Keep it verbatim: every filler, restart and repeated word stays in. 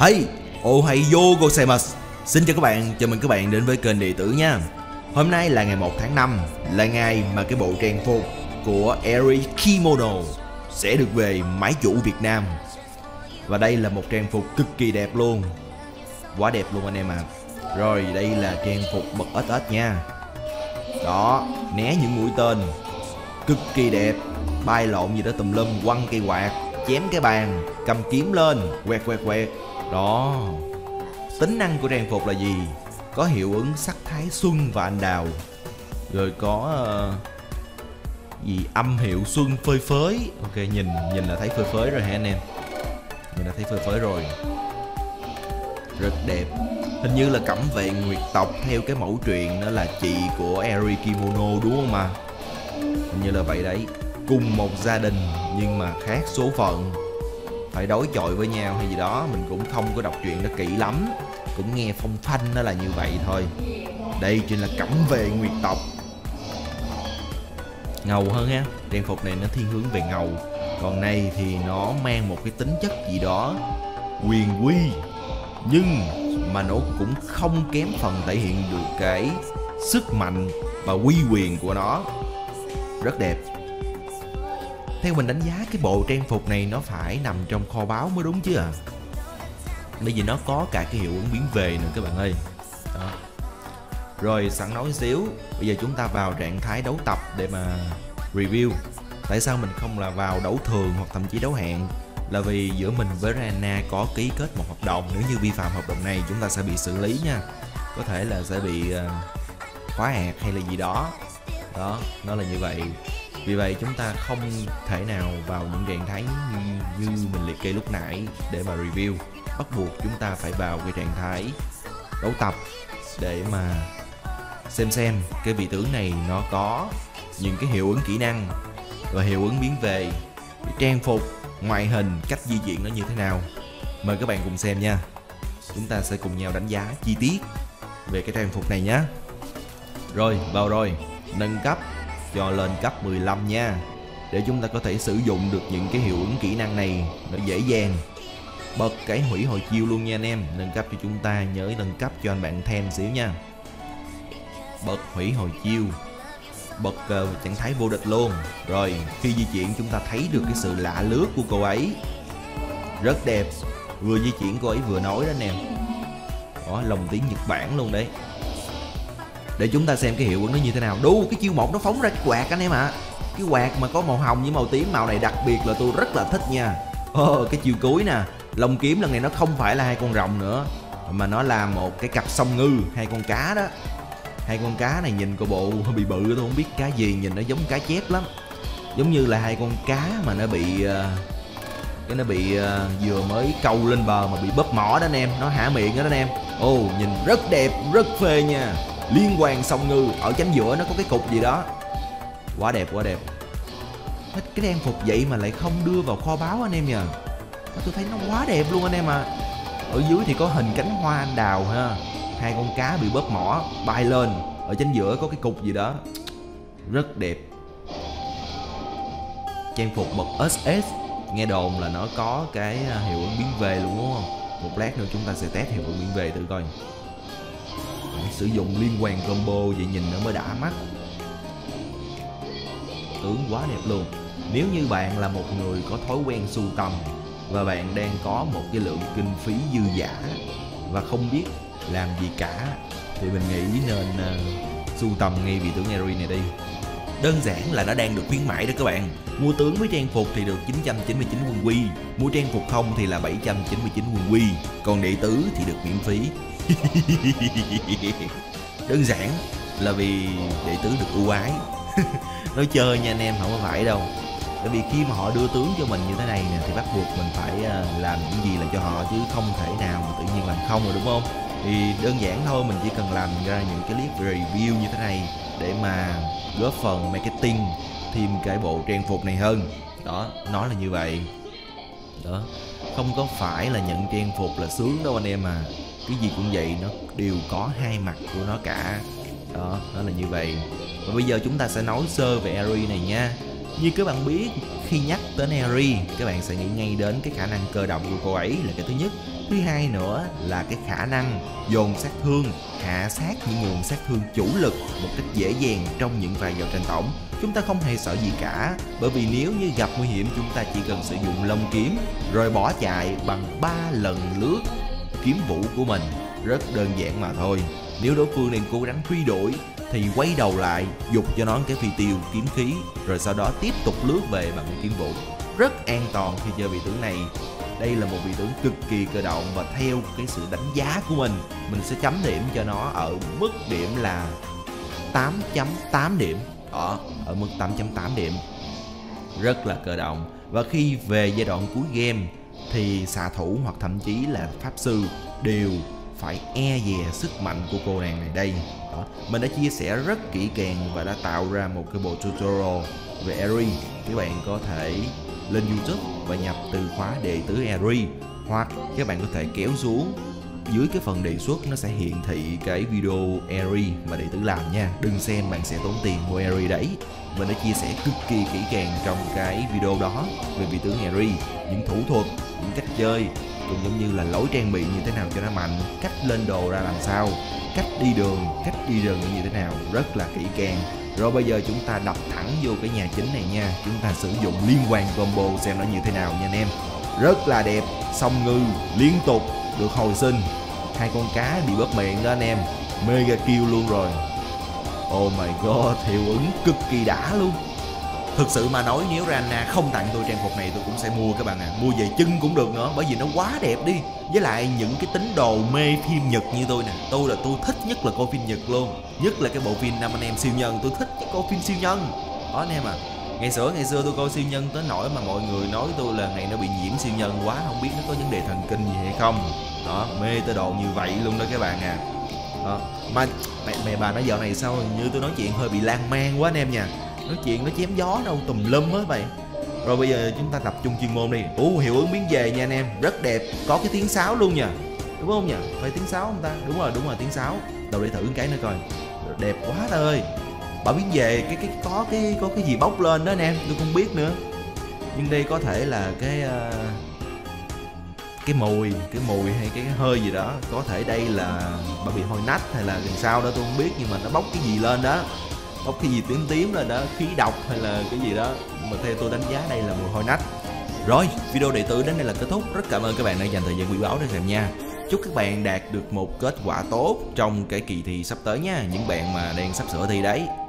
Hey, Ohayo gozaimasu. Xin chào các bạn, chào mừng các bạn đến với kênh Đệ Tử nha. Hôm nay là ngày một tháng năm, là ngày mà cái bộ trang phục của Eri Kimono sẽ được về máy chủ Việt Nam. Và đây là một trang phục cực kỳ đẹp luôn. Quá đẹp luôn anh em ạ. À. Rồi đây là trang phục bật ếch ếch nha. Đó, né những mũi tên. Cực kỳ đẹp. Bay lộn gì đó tùm lum, quăng cây quạt, chém cái bàn, cầm kiếm lên, quẹt quẹt quẹt. Đó. Tính năng của trang phục là gì? Có hiệu ứng sắc thái xuân và anh đào. Rồi có uh, gì âm hiệu xuân phơi phới. Ok, nhìn nhìn là thấy phơi phới rồi hả anh em? Nhìn là thấy phơi phới rồi. Rất đẹp. Hình như là cẩm vệ nguyệt tộc theo cái mẫu truyện đó là chị của Eri Kimono đúng không mà? Hình như là vậy đấy. Cùng một gia đình nhưng mà khác số phận, phải đối chọi với nhau hay gì đó. Mình cũng không có đọc truyện nó kỹ lắm, cũng nghe phong phanh nó là như vậy thôi. Đây chính là cẩm vệ nguyệt tộc. Ngầu hơn ha. Trang phục này nó thiên hướng về ngầu. Còn này thì nó mang một cái tính chất gì đó quyền uy, nhưng mà nó cũng không kém phần thể hiện được cái sức mạnh và uy quyền của nó. Rất đẹp. Theo mình đánh giá cái bộ trang phục này nó phải nằm trong kho báu mới đúng chứ à. Bởi vì nó có cả cái hiệu ứng biến về nữa các bạn ơi. Đó. Rồi sẵn nói xíu, bây giờ chúng ta vào trạng thái đấu tập để mà review. Tại sao mình không là vào đấu thường hoặc thậm chí đấu hẹn? Là vì giữa mình với Rana có ký kết một hợp đồng. Nếu như vi phạm hợp đồng này chúng ta sẽ bị xử lý nha. Có thể là sẽ bị uh, khóa hạt hay là gì đó. Đó, nó là như vậy. Vì vậy chúng ta không thể nào vào những trạng thái như, như mình liệt kê lúc nãy để mà review. Bắt buộc chúng ta phải vào cái trạng thái đấu tập để mà xem xem cái vị tướng này nó có những cái hiệu ứng kỹ năng và hiệu ứng biến về, trang phục, ngoại hình, cách di chuyển nó như thế nào. Mời các bạn cùng xem nha. Chúng ta sẽ cùng nhau đánh giá chi tiết về cái trang phục này nhé. Rồi, vào rồi, nâng cấp cho lên cấp mười lăm nha, để chúng ta có thể sử dụng được những cái hiệu ứng kỹ năng này nó dễ dàng. Bật cái hủy hồi chiêu luôn nha anh em. Nâng cấp cho chúng ta nhớ nâng cấp cho anh bạn thêm xíu nha. Bật hủy hồi chiêu, bật uh, trạng thái vô địch luôn. Rồi khi di chuyển chúng ta thấy được cái sự lạ lướt của cô ấy. Rất đẹp. Vừa di chuyển cô ấy vừa nói đó anh em. Đó, lồng tiếng Nhật Bản luôn đấy. Để chúng ta xem cái hiệu ứng nó như thế nào. Đu, cái chiêu một nó phóng ra cái quạt anh em ạ. À. Cái quạt mà có màu hồng với màu tím, màu này đặc biệt là tôi rất là thích nha. Oh, cái chiêu cuối nè, lồng kiếm lần này nó không phải là hai con rồng nữa, mà nó là một cái cặp song ngư, hai con cá đó. Hai con cá này nhìn coi bộ hơi bị bự, tôi không biết cá gì, nhìn nó giống cá chép lắm. Giống như là hai con cá mà nó bị uh, cái nó bị uh, vừa mới câu lên bờ mà bị bóp mỏ đó anh em, nó hả miệng đó anh em. Ồ, oh, nhìn rất đẹp, rất phê nha. Liên quan song ngư, ở chánh giữa nó có cái cục gì đó. Quá đẹp, quá đẹp. Cái trang phục vậy mà lại không đưa vào kho báu anh em nhờ. Tôi thấy nó quá đẹp luôn anh em à. Ở dưới thì có hình cánh hoa anh đào ha. Hai con cá bị bóp mỏ bay lên, ở chánh giữa có cái cục gì đó. Rất đẹp. Trang phục bậc ét ét, nghe đồn là nó có cái hiệu ứng biến về luôn đúng không? Một lát nữa chúng ta sẽ test hiệu ứng biến về thử coi. Sử dụng liên hoàn combo vậy nhìn nó mới đã mắt. Tướng quá đẹp luôn. Nếu như bạn là một người có thói quen sưu tầm và bạn đang có một cái lượng kinh phí dư dả và không biết làm gì cả, thì mình nghĩ nên uh, sưu tầm ngay vị tướng Eri này đi. Đơn giản là nó đang được khuyến mãi đó các bạn. Mua tướng với trang phục thì được chín trăm chín mươi chín quân quy, mua trang phục không thì là bảy trăm chín mươi chín quân quy, còn đệ tử thì được miễn phí. Đơn giản là vì đệ tử được ưu ái. Nói chơi nha anh em, không có phải đâu. Bởi vì khi mà họ đưa tướng cho mình như thế này nè, thì bắt buộc mình phải làm những gì là cho họ, chứ không thể nào mà tự nhiên làm không rồi đúng không? Thì đơn giản thôi, mình chỉ cần làm ra những cái clip review như thế này để mà góp phần marketing thêm cái bộ trang phục này hơn. Đó, nói là như vậy. Đó, không có phải là nhận trang phục là sướng đâu anh em à. Cái gì cũng vậy, nó đều có hai mặt của nó cả. Đó, nó là như vậy. Và bây giờ chúng ta sẽ nói sơ về Eri này nha. Như các bạn biết, khi nhắc đến Eri, các bạn sẽ nghĩ ngay đến cái khả năng cơ động của cô ấy là cái thứ nhất. thứ hai nữa là cái khả năng dồn sát thương, hạ sát những nguồn sát thương chủ lực một cách dễ dàng trong những vài giao tranh tổng. Chúng ta không hề sợ gì cả, bởi vì nếu như gặp nguy hiểm chúng ta chỉ cần sử dụng long kiếm rồi bỏ chạy bằng ba lần lướt kiếm vũ của mình, rất đơn giản mà thôi. Nếu đối phương đang cố gắng truy đuổi thì quay đầu lại giục cho nó cái phi tiêu kiếm khí, rồi sau đó tiếp tục lướt về bằng kiếm vũ. Rất an toàn khi chơi vị tướng này. Đây là một vị tướng cực kỳ cơ động, và theo cái sự đánh giá của mình, mình sẽ chấm điểm cho nó ở mức điểm là tám chấm tám điểm. Đó, ở mức tám chấm tám điểm. Rất là cơ động. Và khi về giai đoạn cuối game thì xạ thủ hoặc thậm chí là pháp sư đều phải e dè sức mạnh của cô nàng này đây. Đó, mình đã chia sẻ rất kỹ càng và đã tạo ra một cái bộ tutorial về Eri. Các bạn có thể lên YouTube và nhập từ khóa đệ tử Eri, hoặc các bạn có thể kéo xuống dưới cái phần đề xuất, nó sẽ hiển thị cái video Eri mà đệ tử làm nha. Đừng xem bạn sẽ tốn tiền mua Eri đấy. Mình đã chia sẻ cực kỳ kỹ càng trong cái video đó về vị tướng Eri, những thủ thuật, những cách chơi, cũng giống như là lối trang bị như thế nào cho nó mạnh, cách lên đồ ra làm sao, cách đi đường, cách đi rừng như thế nào, rất là kỹ càng. Rồi bây giờ chúng ta đập thẳng vô cái nhà chính này nha. Chúng ta sử dụng liên hoàn combo xem nó như thế nào nha anh em. Rất là đẹp, song ngư liên tục được hồi sinh, hai con cá bị bớt miệng đó anh em, mega kill luôn rồi. Oh my god, hiệu ứng cực kỳ đã luôn. Thực sự mà nói, nếu Rana không tặng tôi trang phục này tôi cũng sẽ mua các bạn ạ. À. Mua về chân cũng được nữa, bởi vì nó quá đẹp đi. Với lại những cái tín đồ mê phim Nhật như tôi nè, tôi là tôi thích nhất là coi phim Nhật luôn. Nhất là cái bộ phim Năm Anh Em Siêu Nhân, tôi thích cái coi phim siêu nhân. Đó anh em à. Ngày xưa ngày xưa tôi coi siêu nhân tới nỗi mà mọi người nói tôi là ngày nó bị nhiễm siêu nhân quá, không biết nó có vấn đề thần kinh gì hay không. Đó, mê tới độ như vậy luôn đó các bạn à. Đó. Mà mẹ, mẹ bà nói dạo này sao như tôi nói chuyện hơi bị lan man quá anh em nha. Nói chuyện nó chém gió đâu tùm lum hết vậy. Rồi bây giờ chúng ta tập trung chuyên môn đi. Ủa, hiệu ứng biến về nha anh em, rất đẹp, có cái tiếng sáo luôn nha, đúng không nhỉ? Phải tiếng sáo không ta? Đúng rồi, đúng rồi, tiếng sáo. Đâu để thử cái nữa coi. Đẹp quá ta ơi. Bảo biến về cái cái có cái có cái gì bốc lên đó anh em, tôi không biết nữa. Nhưng đây có thể là cái uh, cái mùi, cái mùi hay cái hơi gì đó. Có thể đây là bà bị hôi nách hay là làm sao đó tôi không biết, nhưng mà nó bốc cái gì lên đó. Bốc cái gì tím tím lên đó, khí độc hay là cái gì đó. Mà theo tôi đánh giá đây là mùi hôi nách. Rồi, video đệ tử đến đây là kết thúc. Rất cảm ơn các bạn đã dành thời gian quý báu để xem nha. Chúc các bạn đạt được một kết quả tốt trong cái kỳ thi sắp tới nha. Những bạn mà đang sắp sửa thi đấy.